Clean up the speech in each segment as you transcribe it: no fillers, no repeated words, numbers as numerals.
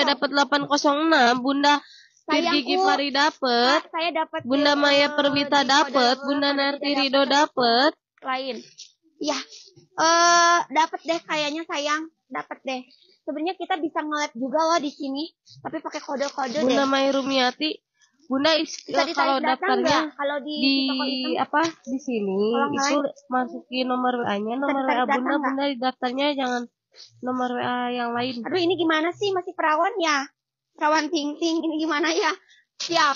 Bunda dapat 806, Bunda Gigi Pari dapat, saya dapat Bunda Maya Perwita dapat, Bunda Narti Rido dapat. Lain. Ya. Dapat deh kayaknya sayang, dapat deh. Sebenarnya kita bisa nge-lab juga loh di sini, tapi pakai kode-kode deh. Bunda Maya Rumiati, Bunda kalau daftarnya kalau di di sini itu masukin nomor WA-nya, nomor WA Bunda, Bunda daftarnya jangan nomor WA yang lain. Aduh, ini gimana sih, masih perawan ya? Perawan ting-ting, ini gimana ya? Siap.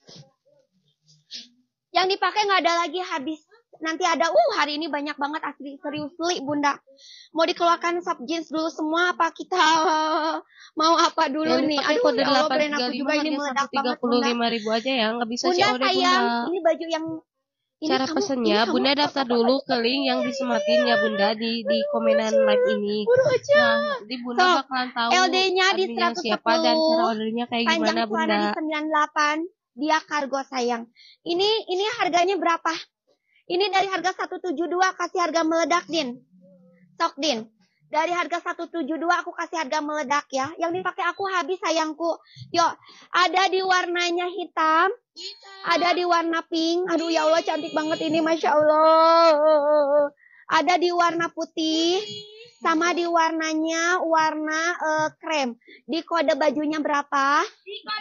Yang dipakai nggak ada lagi, habis. Nanti ada, hari ini banyak banget asli, serius li Bunda. Mau dikeluarkan sub jeans dulu semua apa kita mau apa dulu nih? Aduh, kode ya Allah, brand aku juga ini meledak banget Bunda. 35.000 aja ya, nggak bisa Bunda COD sayang, Bunda. ini baju yang ini cara pesennya Bunda daftar dulu ke link yang disematin ya Bunda di komenan live ini. Nah, nanti Bunda bakalan tahu LD-nya di 110, siapa dan cara ordernya kayak gimana Bunda. Panjang celana di 98, dia kargo sayang. Ini harganya berapa? Ini dari harga 172 kasih harga meledak Din. Sok Din. Dari harga 172 aku kasih harga meledak ya. Yang dipakai aku habis sayangku. Yuk, ada di warnanya hitam, ada di warna pink. Aduh ya Allah, cantik banget ini, Masya Allah. Ada di warna putih, sama di warnanya warna krem. Di kode bajunya berapa?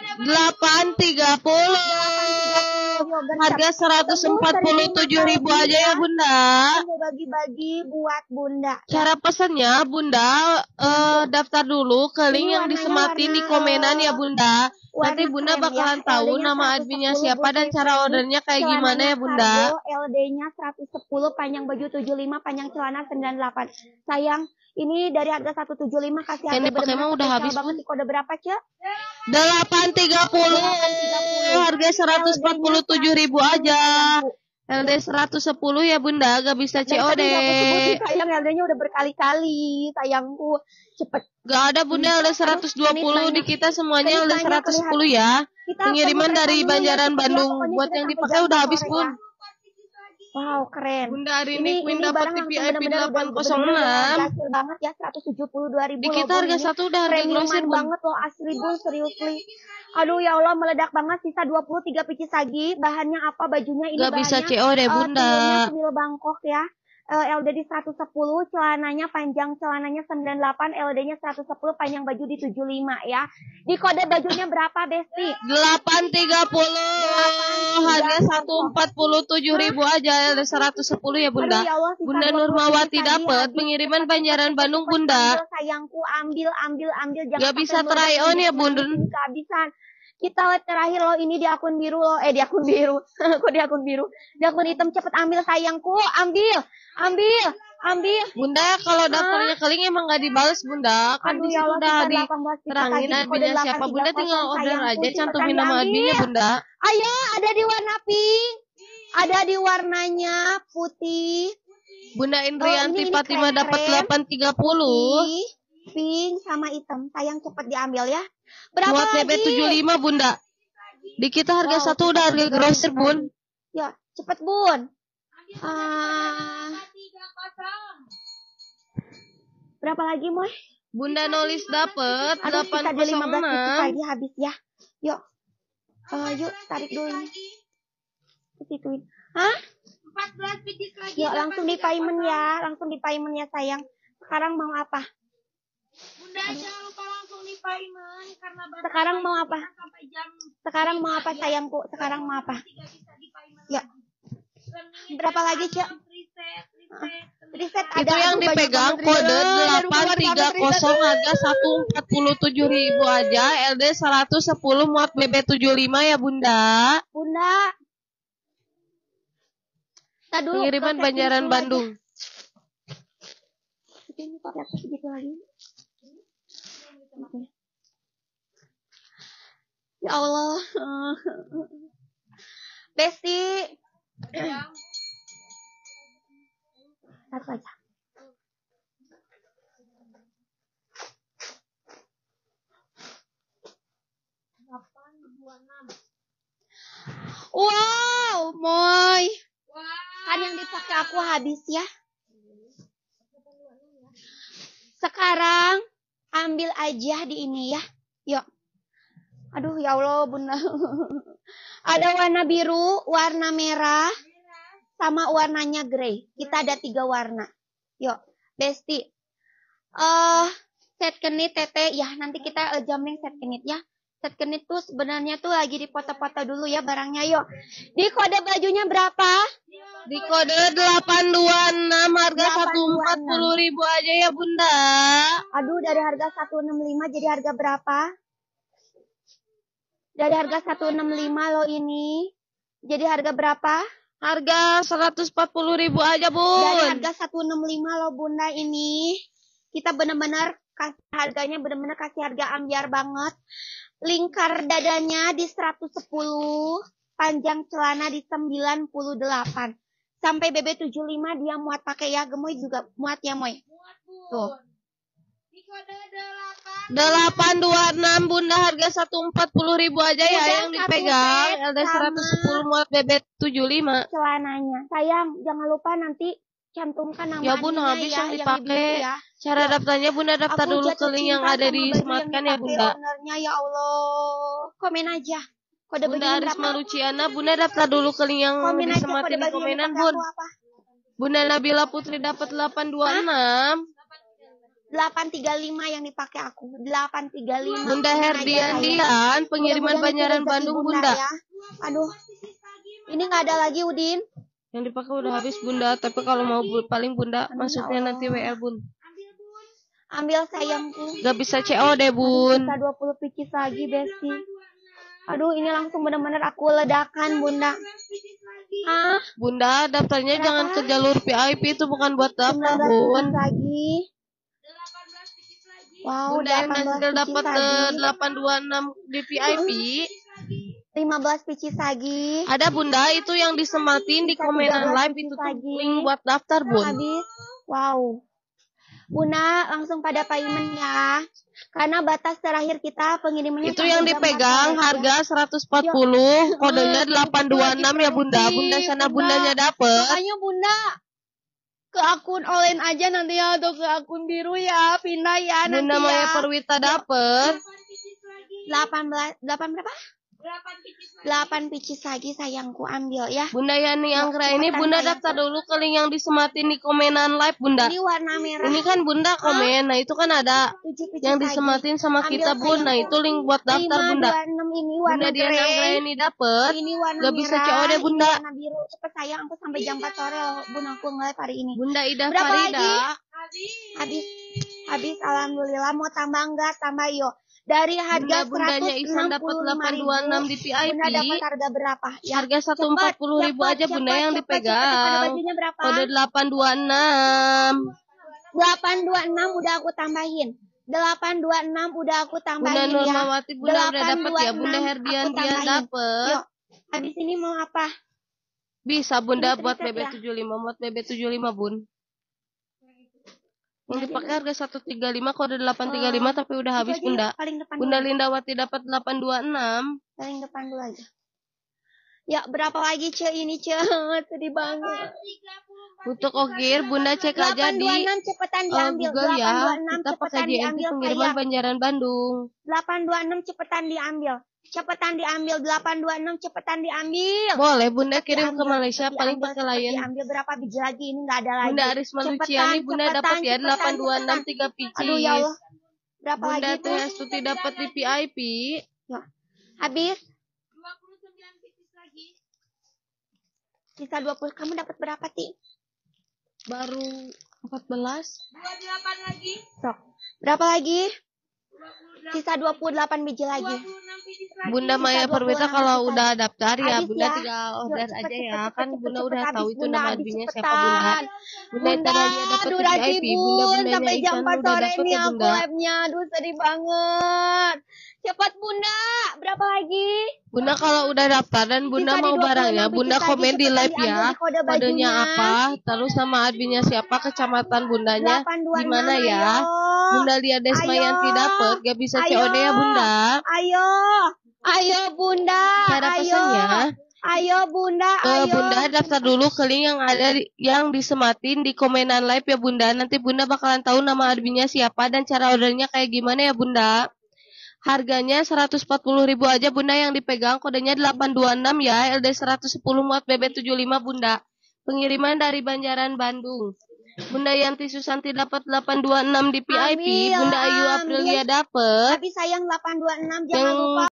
830. Harga 147.000 aja ya Bunda. Bagi-bagi buat Bunda. Cara pesannya Bunda daftar dulu ke link yang disematin di komenan ya Bunda. Nanti Bunda bakalan tahu nama adminnya siapa dan cara ordernya kayak gimana ya Bunda. LD-nya 110, panjang baju 75, panjang celana 98. Sayang, ini dari harga 175 kasih harga pakai mah udah habis Bun. Kode berapa, Cek? 830. Harga 147.000 aja. LD 110 ya Bunda, gak bisa COD. Sayang, LD-nya udah berkali-kali, sayangku. Cepet. Gak ada Bunda LD 120 di kita semuanya LD 110 ya. Pengiriman dari Banjaran Bandung. Buat yang dipakai udah habis Bun. Wow, keren. Bunda hari ini Queen dapat TV IP 806. Hasil banget ya, 172.000. Di kita harga satu udah harga grosir banget loh, asli Bun, seriously. Aduh ya Allah, meledak banget, sisa 23 pieces lagi. Bahannya apa, bajunya ini? Gak bisa COD Bunda. Semil Bangkok ya. LD di 110, celananya panjang celananya 98, LD-nya 110, panjang baju di 75 ya. Di kode bajunya berapa, Besti? 830. Harga 147.000 aja, LD 110 ya Bunda. Ya Allah, Bunda Nurmawati dapat pengiriman Banjaran Bandung Bunda. Sayangku, ambil. Jangan gak bisa try on ya Bunda. Kehabisan. Kita live terakhir loh, ini di akun biru loh. Di akun biru. Kok di akun biru? Di akun hitam, cepet ambil sayangku. Ambil. Bunda, kalau daftarnya ke link emang gak dibales Bunda. Kan di situ udah diterangin adminnya siapa. Bunda tinggal order aja, cantumin nama adminnya Bunda. Ayo, ada di warna pink. Ada di warnanya putih. Bunda Indrianti Fatima dapat 830. Pink sama hitam. Sayang, cepet diambil ya. Berapa buat lagi? BB75 Bunda. Di kita harga satu udah harga grosir Bun. Ya, cepet Bun. Berapa lagi Moy? Bunda Nolis dapat 806. Lagi habis ya. Yuk. Yuk tarik dulu ini. Situin. Hah? 14 pieces lagi. Yuk langsung di payment ya. Sayang. Sekarang mau apa? Bunda jangan lupa langsung di payment karena sekarang mau apa? Sayangku? Sekarang mau apa? Ya. Berapa lagi, Cak? Reset itu yang dipegang kode 830 harga 147.000 aja, LD 110 muat BB75 ya Bunda. Pengiriman Banjaran Bandung. Ini kok segitu lagi. Ya Allah. Besti. Satu aja. Wow, Moy. Kan yang dipakai aku habis ya. Sekarang ambil aja di ini ya. Yuk. Aduh ya Allah bunda. Ada warna biru, warna merah, sama warnanya grey. Kita ada 3 warna. Yuk, Besti. Set kenit tete ya, nanti kita jamin set kenit ya. Set kenit tuh sebenarnya tuh lagi dipoto-foto dulu ya barangnya. Yuk. Di kode bajunya berapa? Di kode 826 harga 140.000 aja ya bunda. Aduh, dari harga 165 jadi harga berapa? Dari harga 165 lo ini. Jadi harga berapa? Harga 140.000 aja bun. Dari harga 165 lo bunda ini. Kita benar-benar kasih harganya, benar-benar kasih harga ambiar banget. Lingkar dadanya di 110. Panjang celana di 98. Sampai BB75 dia muat pakai ya. Gemoy juga muat ya Moy. Tuh. Di kode 826 bunda harga 140.000 aja ya Udah yang dipegang. satu set LD 110 muat BB75. Celananya. Sayang, jangan lupa nanti cantumkan nama Ya bun, adminnya habis ya, yang dipakai. ya. Cara daftarnya bunda daftar Aku dulu ke jatuh link yang cinta ada sama di baju Smart yang kan ya dipakai bunda. ownernya, ya Allah. Komen aja. Kode Bunda bajunya Arisma berapa? Luciana, bunda daftar dulu ke link yang Komen di aja Smart kode di baju yang komenan dipakai bun. aku apa? Bunda Nabila Putri dapat 826. 835 yang dipakai aku. 835. Bunda Komen aja, Herdian sayang. Dian, pengiriman Mudah-mudahan Banjaran itu rezeki Bandung bunda bunda. ya. Aduh. Ini nggak ada lagi Udin. Yang dipakai udah habis bunda, tapi kalau mau paling bunda masuknya nanti WL bun. Ambil sayangku. Gak bisa COD bun. Bisa 20 picis lagi Besti. Aduh ini langsung bener-bener aku ledakan bunda. Hah? Bunda daftarnya Berapa? jangan ke jalur VIP, itu bukan buat 19 daftar bun. picis lagi. Wow, Bunda yang 18 hasil dapat picis ke lagi. 826 di VIP. 15 picis lagi. Ada bunda itu yang disematin di Bisa komenan 13 live picis itu tuh lagi. link buat daftar bun. Habis. Wow. Bunda langsung pada payment ya. Karena batas terakhir kita pengirimannya Itu sampai yang jam 4 dipegang sore, ya. harga 140, kodenya 826 ya bunda. Bunda sana bundanya dapet. Makanya bunda ke akun online aja nanti ya atau ke akun biru ya. Pindah ya nanti Bunda Maya ya. Perwita dapet. 8 berapa? 8 picis lagi sayangku ambil ya. Bunda Yani Anggra ini bunda daftar dulu ke link yang disematin di komenan live bunda. Ini warna merah. Ini kan bunda komen, nah itu kan ada 7 picis yang lagi. disematin sama Ambil kita bun. Nah sayangku. itu link buat daftar bunda. 526 ini warna Bunda Diana Anggra grey. ini dapet. Ini warna Gak merah. bisa COD bunda. Ini warna biru. Cepet sayang aku sampai jam 4 sore loh, bun aku nge-live hari ini. Bunda Ida Berapa Farida. lagi? Habis alhamdulillah. Mau tambah enggak? Tambah yuk. Dari harga Bundanya Isan dapat 826 di VIP. Bunda dapat harga berapa? Ya. Harga 140.000 aja bunda yang dipegang. Kode bajunya berapa? Kode 826. 826 udah aku tambahin. 826 udah aku Bunda tambahin ya. Nurmawati bunda udah dapat ya. Bunda 826 Herdian aku dia tambahin. dapat. Yuk. Habis ini mau apa? Bisa bunda Ini buat reset ya? BB75, buat BB75 bun. Yang dipakai harga 135, kode 835 tapi udah Itu habis aja bunda. yuk, paling depan Bunda dulu. Lindawati dapat 826. Paling depan dulu aja. Ya berapa lagi Ce ini Ce? Sedih banget. Untuk ongkir bunda cek aja di 826 cepetan diambil. Google ya. 826 Kita pakai cepetan JNT diambil pengiriman sayang. Banjaran Bandung. 826 cepetan diambil. Cepetan diambil 826 cepetan diambil. Boleh bunda kirim ke Diambil, Malaysia cepat paling diambil, pakai cepat Lion. Diambil berapa biji lagi ini nggak ada lagi. Bunda Arisma Cepetan, Luciani bunda cepetan, dapat ya cepetan, 826 3 picis. Aduh ya Allah. Berapa Bunda lagi tuh? Triastuti dapat di VIP. Ya. Habis 29 picis lagi. sisa 20. Kamu dapat berapa, Ti? Baru 14. 28 lagi. Sok. Berapa lagi? 28 Sisa 28 biji lagi. 26 picis lagi. Bunda Maya 26 Perwita picis kalau lagi. udah daftar ya Habis bunda ya. tinggal Yuk, order cepet, aja cepet, ya. cepet, Kan cepet, bunda cepet, udah habis, tahu itu Bunda, nama habis, adminnya siapa cepetan. bunda. Bunda Bunda, Italia dapat aduh di Rati VIP. Bunda bun, bundanya sampai jam Isan 4 udah sore dapat nih ya aku bunda. live-nya. Aduh sedih banget. Cepat Bunda, berapa lagi? Bunda kalau udah daftar dan bunda Sisa mau di 26 barangnya, picis bunda lagi, komen di cepetan live diambil ya. di kode Kodenya bajunya. apa, terus sama adminnya siapa, kecamatan bundanya 826, di mana ya. ayo. Bunda Lia Desmayanti Ayo. dapat, gak bisa Ayo. COD ya bunda. Ayo. Ayo Bunda. Cara Ayo. pesannya Ayo Bunda, ke ayo. bunda daftar dulu ke link yang ada yang disematin di komenan live ya bunda. Nanti bunda bakalan tahu nama adminnya siapa dan cara ordernya kayak gimana ya bunda. Harganya 140.000 aja Bunda yang dipegang, kodenya 826 ya, LD 110 muat BB75 Bunda. Pengiriman dari Banjaran Bandung. Bunda Yanti Susanti dapat 826 di VIP, Ambil, Bunda Ayu Aprilia dapat Tapi sayang 826 jangan yang lupa.